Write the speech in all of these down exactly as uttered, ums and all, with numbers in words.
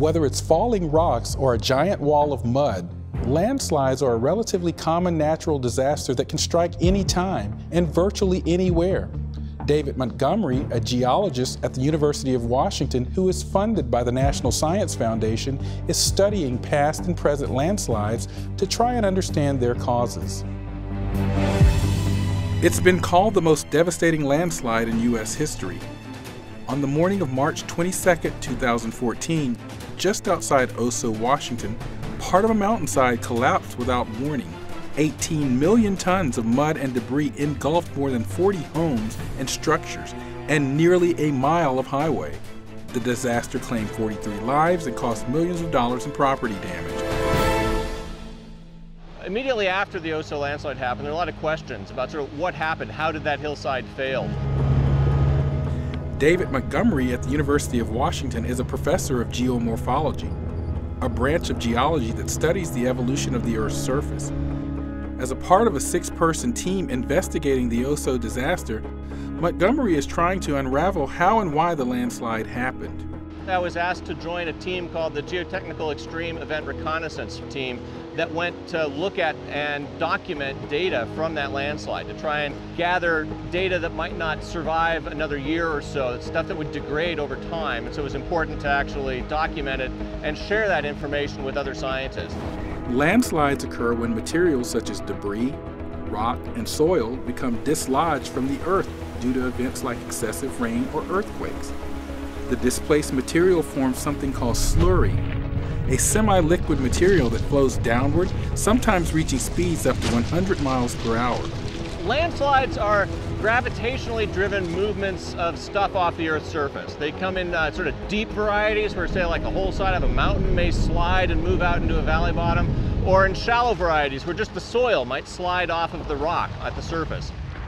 Whether it's falling rocks or a giant wall of mud, landslides are a relatively common natural disaster that can strike any time and virtually anywhere. David Montgomery, a geologist at the University of Washington who is funded by the National Science Foundation, is studying past and present landslides to try and understand their causes. It's been called the most devastating landslide in U S history. On the morning of March twenty-second, two thousand fourteen, just outside Oso, Washington, part of a mountainside collapsed without warning. eighteen million tons of mud and debris engulfed more than forty homes and structures and nearly a mile of highway. The disaster claimed forty-three lives and cost millions of dollars in property damage. Immediately after the Oso landslide happened, there were a lot of questions about sort of what happened, how did that hillside fail? David Montgomery at the University of Washington is a professor of geomorphology, a branch of geology that studies the evolution of the Earth's surface. As a part of a six-person team investigating the Oso disaster, Montgomery is trying to unravel how and why the landslide happened. I was asked to join a team called the Geotechnical Extreme Event Reconnaissance Team that went to look at and document data from that landslide, to try and gather data that might not survive another year or so, stuff that would degrade over time. And so it was important to actually document it and share that information with other scientists. Landslides occur when materials such as debris, rock, and soil become dislodged from the earth due to events like excessive rain or earthquakes. The displaced material forms something called slurry, a semi-liquid material that flows downward, sometimes reaching speeds up to one hundred miles per hour. Landslides are gravitationally driven movements of stuff off the Earth's surface. They come in uh, sort of deep varieties where, say, like a whole side of a mountain may slide and move out into a valley bottom, or in shallow varieties where just the soil might slide off of the rock at the surface.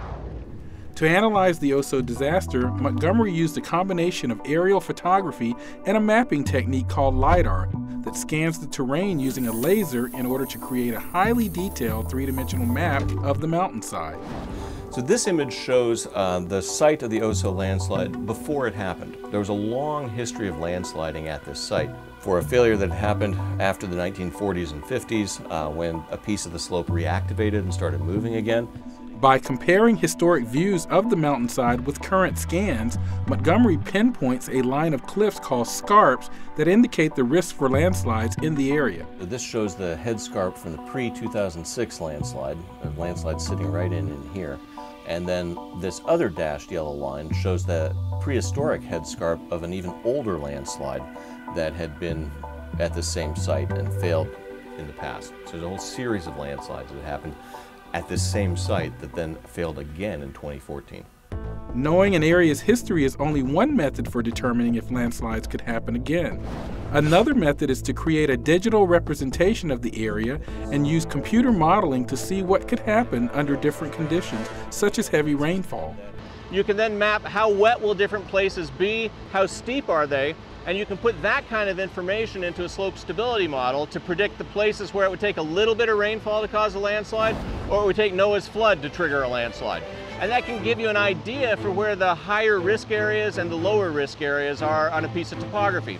To analyze the Oso disaster, Montgomery used a combination of aerial photography and a mapping technique called LiDAR that scans the terrain using a laser in order to create a highly detailed three-dimensional map of the mountainside. So this image shows uh, the site of the Oso landslide before it happened. There was a long history of landsliding at this site. For a failure that happened after the nineteen forties and fifties, uh, when a piece of the slope reactivated and started moving again. By comparing historic views of the mountainside with current scans, Montgomery pinpoints a line of cliffs called scarps that indicate the risk for landslides in the area. This shows the head scarp from the pre two thousand six landslide, a landslide sitting right in in here. And then this other dashed yellow line shows the prehistoric head scarp of an even older landslide that had been at the same site and failed in the past. So there's a whole series of landslides that happened at this same site that then failed again in twenty fourteen. Knowing an area's history is only one method for determining if landslides could happen again. Another method is to create a digital representation of the area and use computer modeling to see what could happen under different conditions, such as heavy rainfall. You can then map how wet will different places be, how steep are they, and you can put that kind of information into a slope stability model to predict the places where it would take a little bit of rainfall to cause a landslide, or it would take Noah's flood to trigger a landslide. And that can give you an idea for where the higher risk areas and the lower risk areas are on a piece of topography.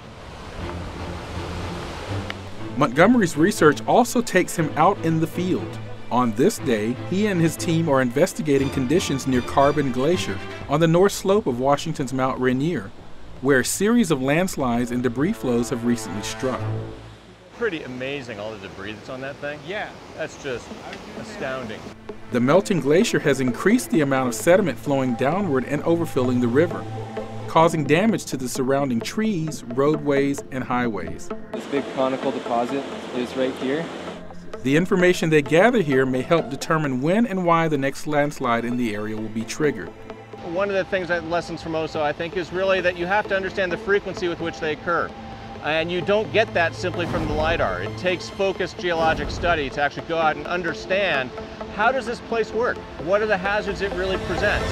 Montgomery's research also takes him out in the field. On this day, he and his team are investigating conditions near Carbon Glacier on the north slope of Washington's Mount Rainier, where a series of landslides and debris flows have recently struck. Pretty amazing, all the debris that's on that thing. Yeah, that's just astounding. The melting glacier has increased the amount of sediment flowing downward and overfilling the river, causing damage to the surrounding trees, roadways, and highways. This big conical deposit is right here. The information they gather here may help determine when and why the next landslide in the area will be triggered. One of the things that lessons from Oso, I think, is really that you have to understand the frequency with which they occur. And you don't get that simply from the LiDAR. It takes focused geologic study to actually go out and understand, how does this place work? What are the hazards it really presents?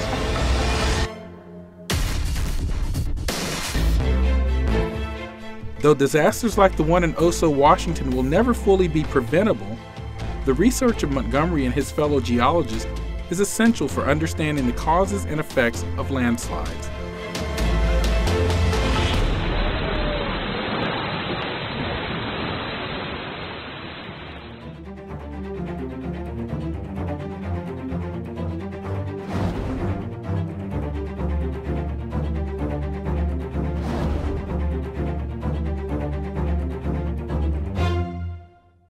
Though disasters like the one in Oso, Washington will never fully be preventable, the research of Montgomery and his fellow geologists is essential for understanding the causes and effects of landslides.